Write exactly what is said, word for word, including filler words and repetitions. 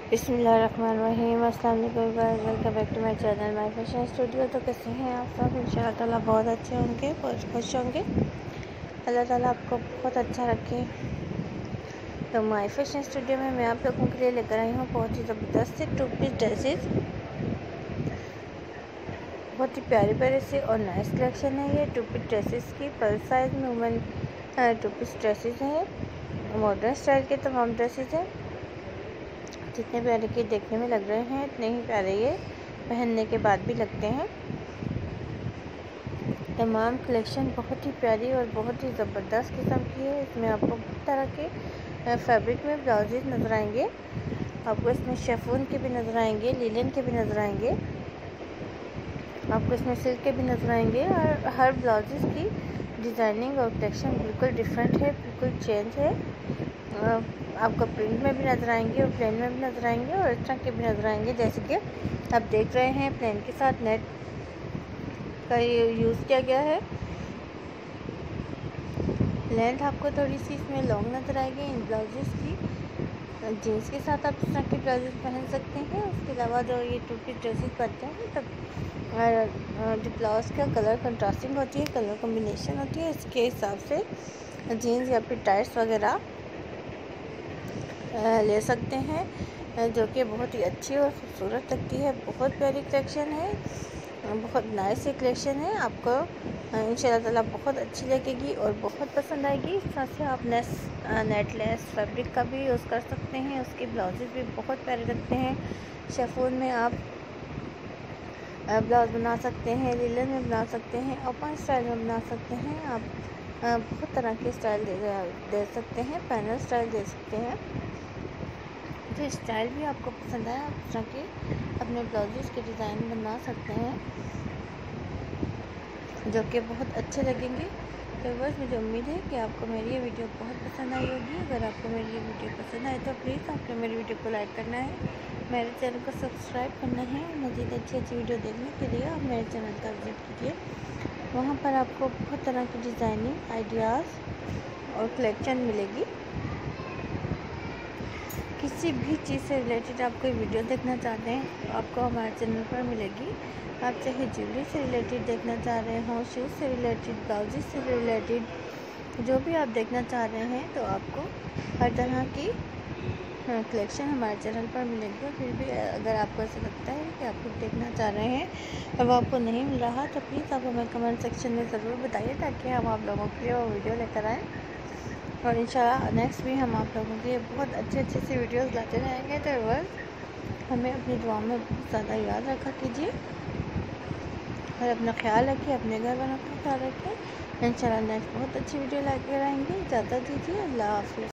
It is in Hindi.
बिस्मिल्लाहिर्रहमानिर्रहीम। अस्सलाम वालेकुम, welcome back to my channel my fashion studio. तो कैसे हैं आप सब? इंशाअल्लाह ताला बहुत अच्छे होंगे, बहुत खुश होंगे। अल्लाह ताला आपको बहुत अच्छा रखे। तो माय फैशन स्टूडियो में मैं आप लोगों के लिए लेकर आई हूँ बहुत ही ज़बरदस्त से टू पीस ड्रेसेस। बहुत ही प्यारे प्यारे से और नाइस कलेक्शन है ये टू पीस ड्रेसेस की। प्लस साइज में वुमेन टू पीस ड्रेसेस हैं। मॉडर्न स्टाइल के तमाम ड्रेसेस हैं। जितने प्यारे के देखने में लग रहे हैं इतने ही प्यारे ये पहनने के बाद भी लगते हैं। तमाम कलेक्शन बहुत ही प्यारी और बहुत ही ज़बरदस्त किस्म की है। इसमें आपको बहुत तरह के फैब्रिक में ब्लाउजेज नज़र आएंगे। आपको इसमें शेफून के भी नज़र आएंगे, लीलन के भी नज़र आएंगे, आपको इसमें सिल्क के भी नज़र आएंगे। और हर ब्लाउजेज की डिज़ाइनिंग और कलेक्शन बिल्कुल डिफरेंट है, बिल्कुल चेंज है। आपको प्रिंट में भी नज़र आएंगे और प्लेन में भी नज़र आएंगे और इस तरह के भी नज़र आएंगे। जैसे कि आप देख रहे हैं प्लेन के साथ नेट का यूज़ किया गया है। लेंथ आपको थोड़ी सी इसमें लॉन्ग नज़र आएगी इन ब्लाउजेस की। जीन्स के साथ आप इस तरह के ब्लाउजेस पहन सकते हैं। उसके अलावा जो ये टू पीस ड्रेसेस बनते हैं तब जो ब्लाउज का कलर कंट्रास्टिंग होती है, कलर कॉम्बिनेशन होती है, इसके हिसाब से जीन्स या फिर टाइट्स वगैरह ले सकते हैं, जो कि बहुत ही अच्छी और ख़ूबसूरत लगती है। बहुत प्यारी कलेक्शन है, बहुत नाइस कलेक्शन है। आपको इंशाल्लाह ताला बहुत अच्छी लगेगी और बहुत पसंद आएगी। इस तरह से आप नेस नेटलेस फैब्रिक का भी यूज़ कर सकते हैं। उसके ब्लाउजेस भी बहुत प्यारे लगते हैं। शेफून में आप ब्लाउज बना सकते हैं, लीलन में बना सकते हैं, ओपन स्टाइल में बना सकते हैं। आप बहुत तरह के स्टाइल दे, दे सकते हैं, पैनल स्टाइल दे सकते हैं। जो स्टाइल भी आपको पसंद आए आप इस तरह के अपने ब्लाउजेस के डिज़ाइन बना सकते हैं, जो कि बहुत अच्छे लगेंगे। तो बस मुझे उम्मीद है कि आपको मेरी ये वीडियो बहुत पसंद आई होगी। अगर आपको मेरी ये वीडियो पसंद आए तो प्लीज़ आपको मेरी वीडियो को लाइक करना है, मेरे चैनल को सब्सक्राइब करना है। मज़ीद अच्छी अच्छी वीडियो देखने के लिए आप मेरे चैनल का विजिट कीजिए। वहाँ पर आपको बहुत तरह की डिज़ाइनिंग आइडियाज़ और कलेक्शन मिलेगी। किसी भी चीज़ से रिलेटेड आप कोई वीडियो देखना चाहते हैं तो आपको हमारे चैनल पर मिलेगी। आप चाहे ज्वेलरी से रिलेटेड देखना चाह रहे हों, शूज़ से रिलेटेड, ब्लाउजेस से रिलेटेड, जो भी आप देखना चाह रहे हैं तो आपको हर तरह की कलेक्शन हमारे चैनल पर मिलेगी। और फिर भी अगर आपको ऐसा लगता है कि आप खुद देखना चाह रहे हैं और वो आपको नहीं मिल रहा तो प्लीज़ आप हमें कमेंट सेक्शन में ज़रूर बताइए, ताकि हम आप लोगों के लिए वो वीडियो लेकर आएँ। और इंशाल्लाह नेक्स्ट भी हम आप लोगों के लिए बहुत अच्छे अच्छे से वीडियोस लाते रहेंगे। तो बस हमें अपनी दुआ में बहुत ज़्यादा याद रखा कीजिए और अपना ख्याल रखिए, अपने घर वालों का ख्याल रखिए। इंशाल्लाह नेक्स्ट बहुत अच्छी वीडियो लेकर आएंगे। इजाज़त दीजिए, अल्लाह हाफ़िज़।